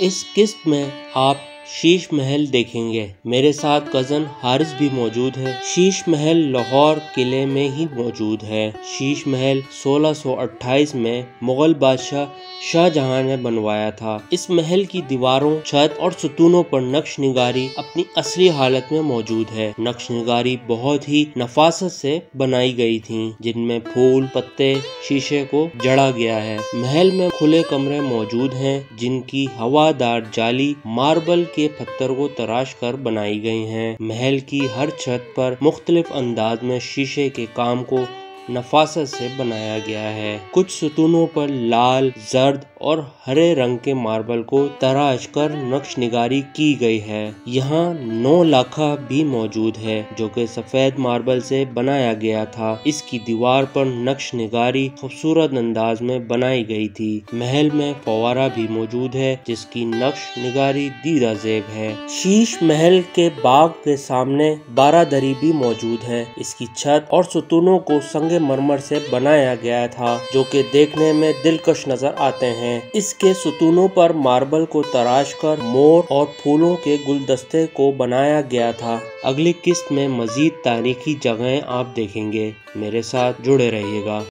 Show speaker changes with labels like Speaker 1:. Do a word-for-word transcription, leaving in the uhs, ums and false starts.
Speaker 1: इस किस्त में आप शीश महल देखेंगे। मेरे साथ कजन हारिस भी मौजूद है। शीश महल लाहौर किले में ही मौजूद है। शीश महल सोलह सौ अट्ठाईस में मुगल बादशाह शाहजहां ने बनवाया था। इस महल की दीवारों, छत और सुतूनों पर नक्श निगारी अपनी असली हालत में मौजूद है। नक्श निगारी बहुत ही नफासत से बनाई गई थी, जिनमें फूल, पत्ते, शीशे को जड़ा गया है। महल में खुले कमरे मौजूद हैं, जिनकी हवादार जाली मार्बल के पत्थर को तराश कर बनाई गई हैं। महल की हर छत पर मुख्तलिफ अंदाज में शीशे के काम को नफासत से बनाया गया है। कुछ सुतूनों पर लाल, जर्द और हरे रंग के मार्बल को तराश कर नक्श निगारी की गई है। यहाँ नौ लाखा भी मौजूद है, जो कि सफेद मार्बल से बनाया गया था। इसकी दीवार पर नक्श निगारी खूबसूरत अंदाज में बनाई गई थी। महल में फवारा भी मौजूद है, जिसकी नक्श निगारी दीदा ज़ेब है। शीश महल के बाग के सामने बारादरी भी मौजूद है। इसकी छत और सुतूनों को संगे मरमर से बनाया गया था, जो कि देखने में दिलकश नजर आते हैं। इसके सुतूनों पर मार्बल को तराश कर मोर और फूलों के गुलदस्ते को बनाया गया था। अगली किस्त में मजीद तारीखी जगहें आप देखेंगे। मेरे साथ जुड़े रहिएगा।